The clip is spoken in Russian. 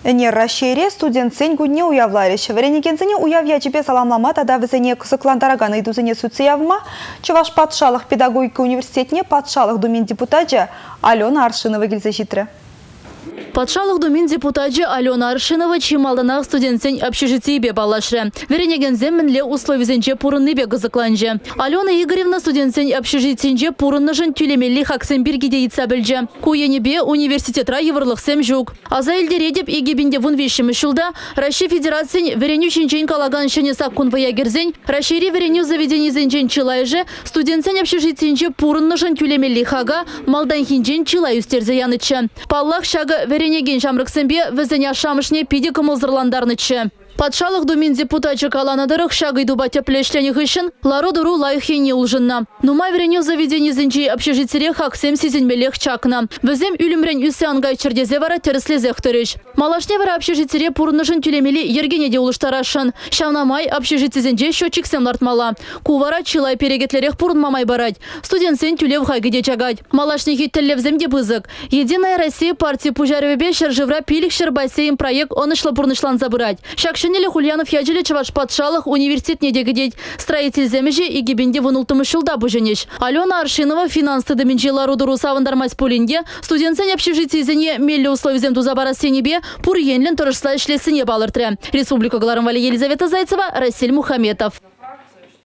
Не расшире студент сень гудне уявларыш. Веренекенсене уявья тебе саламлама тада візене кысыкландараган идузене суциявма. Чуваш патшалық педагогика университетне патшалық думен депутатча Алена Аршинова келсе житрі. Патшалық думен депутатча Алена Аршинова чималданақ студентсен общежитие бе балашы. Веренегензен мінле условизенче пурынны бе гызыкланжы. Алена Игоревна студентсен общежитиенче пурыннышын тюлемелли хаксен биргиде етса білжі. Куені бе университетра еврлық сем жүк. Аза елдередеп егебінде вун вешімі шылда Россия Федерациян вереню шинчен калаган шынесак кунвая герзен, Россия вереню заведенезенчен чилайжы, студентсен общежитиенче пурыннышын тюлемелли хага малдан хинчен чилай үстерзе янычы. Паллах шага веренеген жамрыксенбе візене шамышне пиде кымылзырландарнычы. Патшалық думен депутатчы каланадырық шагы дубатя плешлені ғышын лару-дуру лайхене улжынна. Нумай вереню заведенезенче общежитире хаксем сезенмелех чакна. Візем үлімрен үсі ангай чердезе вара терслезех түріш. Малашне вара общежитире пурнышын тюлемели ергенеде улыштарашын. Шавнамай общежитизенче счетчиксем лартмала. Кувара чилай перегетлерех пурнмамай барать. Студентсен тюлев хайгеде чагать. Малашне хиттеллевземде бызык. Единая Россия партии Пужаревебе шержевра пилик шербайсеем проект онышлы пурнышлан забырать. Шенелі Хульянов яджелі чаваш патшалық университет недегідет строитель земежі и гибенде вынылтымы шылда бұжынеш. Алена Аршинова финансты дымінжі лару-дуру савындармас полинде студентсен общежитиезіне мелі условизем тузабара сенебе пур енлен тұрышсла ішлесіне балыртыры. Республика Гларамвали Елизавета Зайцева, Расиль Мухаметов.